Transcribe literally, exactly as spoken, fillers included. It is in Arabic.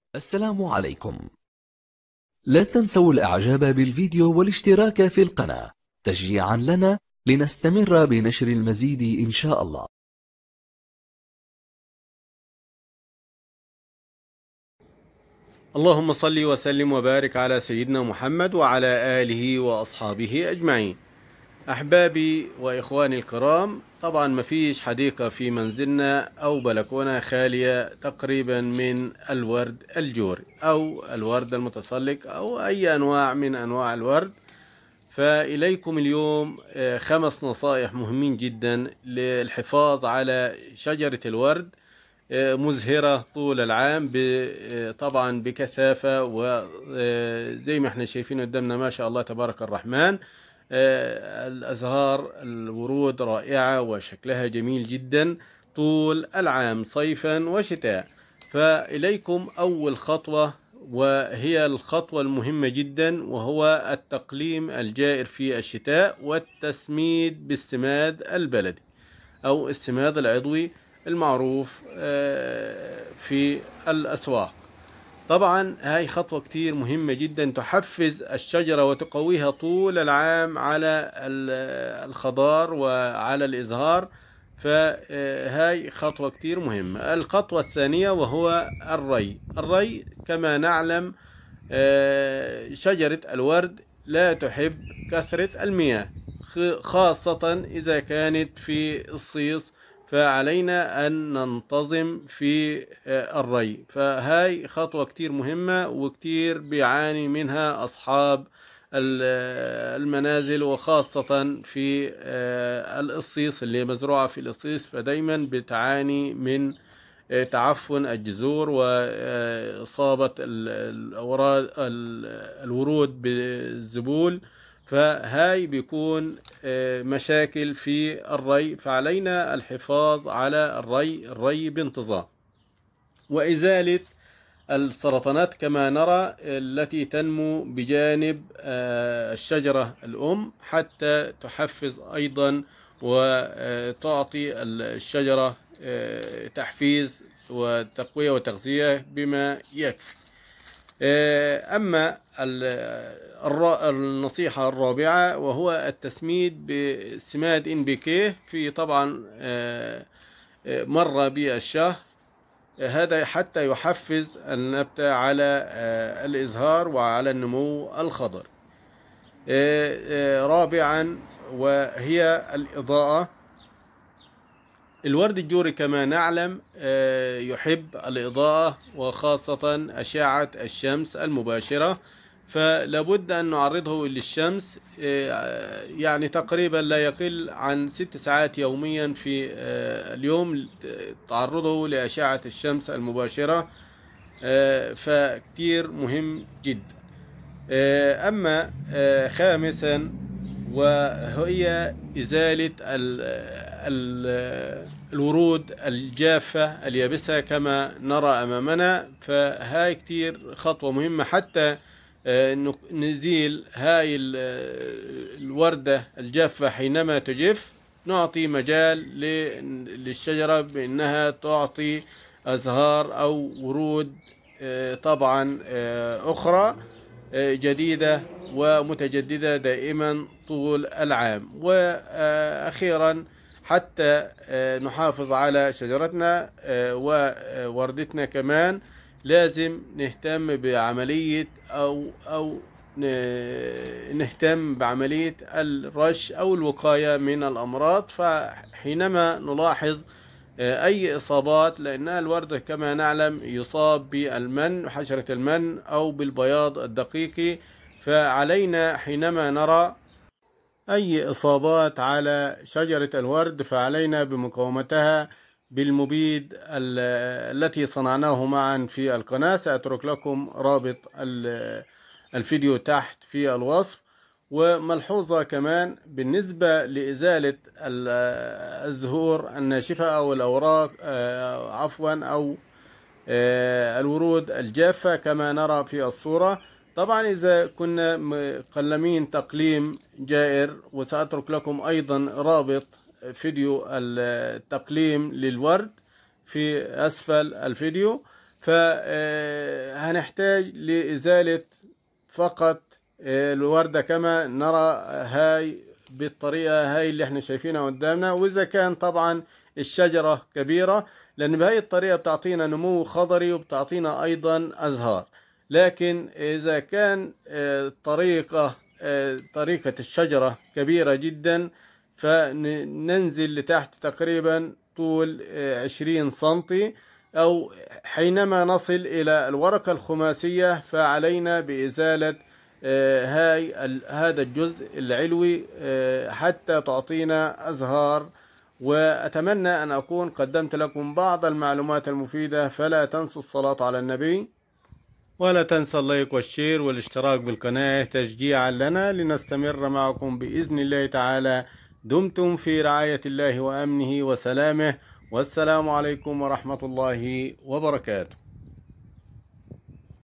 السلام عليكم. لا تنسوا الإعجاب بالفيديو والاشتراك في القناة تشجيعا لنا لنستمر بنشر المزيد إن شاء الله. اللهم صل وسلم وبارك على سيدنا محمد وعلى آله وأصحابه أجمعين. أحبابي وإخواني الكرام، طبعا مفيش حديقة في منزلنا أو بلكونة خالية تقريبا من الورد الجوري أو الورد المتسلق أو أي أنواع من أنواع الورد. فإليكم اليوم خمس نصائح مهمين جدا للحفاظ على شجرة الورد مزهرة طول العام، طبعا بكثافة، وزي ما احنا شايفين قدامنا ما شاء الله تبارك الرحمن. الأزهار الورود رائعة وشكلها جميل جدا طول العام صيفا وشتاء. فإليكم أول خطوة، وهي الخطوة المهمة جدا، وهو التقليم الجائر في الشتاء والتسميد بالسماد البلدي أو السماد العضوي المعروف في الأسواق. طبعا هاي خطوة كتير مهمة جدا تحفز الشجرة وتقويها طول العام على الخضار وعلى الإزهار. فهاي خطوة كتير مهمة. الخطوة الثانية وهو الري. الري كما نعلم شجرة الورد لا تحب كثرة المياه، خاصة إذا كانت في الصيف، فعلينا أن ننتظم في الري. فهاي خطوة كتير مهمة وكتير بيعاني منها أصحاب المنازل، وخاصة في القصيص اللي مزروعة في القصيص، فدايما بتعاني من تعفن الجذور وإصابة الأوراد الورود بالذبول. فهاي بيكون مشاكل في الري، فعلينا الحفاظ على الري الري بانتظام، وإزالة السرطانات كما نرى التي تنمو بجانب الشجرة الأم، حتى تحفز أيضا وتعطي الشجرة تحفيز وتقوية وتغذية بما يكفي. أما النصيحة الرابعة وهو التسميد بسماد إن بي كي في طبعا مرة بالشهر، هذا حتى يحفز النبتة على الإزهار وعلى النمو الخضري. رابعا وهي الإضاءة. الورد الجوري كما نعلم يحب الإضاءة وخاصة أشعة الشمس المباشرة، فلابد أن نعرضه للشمس يعني تقريبا لا يقل عن ست ساعات يوميا في اليوم، تعرضه لأشعة الشمس المباشرة، فكتير مهم جدا. أما خامسا وهي إزالة الورود الجافة اليابسة كما نرى أمامنا. فهاي كتير خطوة مهمة حتى نزيل هاي الوردة الجافة. حينما تجف نعطي مجال للشجرة بأنها تعطي أزهار أو ورود طبعا أخرى جديدة ومتجددة دائما طول العام. وأخيرا حتى نحافظ على شجرتنا ووردتنا كمان لازم نهتم بعملية أو أو نهتم بعملية الرش أو الوقاية من الأمراض. فحينما نلاحظ أي إصابات، لأن الورد كما نعلم يصاب بالمن، حشرة المن، أو بالبياض الدقيقي، فعلينا حينما نرى أي إصابات على شجرة الورد فعلينا بمقاومتها بالمبيد التي صنعناه معا في القناة. سأترك لكم رابط الفيديو تحت في الوصف. وملحوظة كمان بالنسبة لإزالة الزهور الناشفة أو الأوراق عفوا أو الورود الجافة كما نرى في الصورة. طبعا إذا كنا مقلمين تقليم جائر، وسأترك لكم أيضا رابط فيديو التقليم للورد في أسفل الفيديو، فهذا هنحتاج لإزالة فقط الوردة كما نرى هاي بالطريقة هاي اللي احنا شايفينها قدامنا. وإذا كان طبعا الشجرة كبيرة، لأن بهاي الطريقة بتعطينا نمو خضري وبتعطينا أيضا أزهار. لكن إذا كان طريقة طريقة الشجرة كبيرة جدا، فننزل لتحت تقريبا طول عشرين سنتي، أو حينما نصل إلى الورقة الخماسية فعلينا بإزالة هاي هذا الجزء العلوي حتى تعطينا أزهار. وأتمنى أن أكون قدمت لكم بعض المعلومات المفيدة، فلا تنسوا الصلاة على النبي، ولا تنسى اللايك والشير والاشتراك بالقناة تشجيعا لنا لنستمر معكم بإذن الله تعالى. دمتم في رعاية الله وأمنه وسلامه، والسلام عليكم ورحمة الله وبركاته.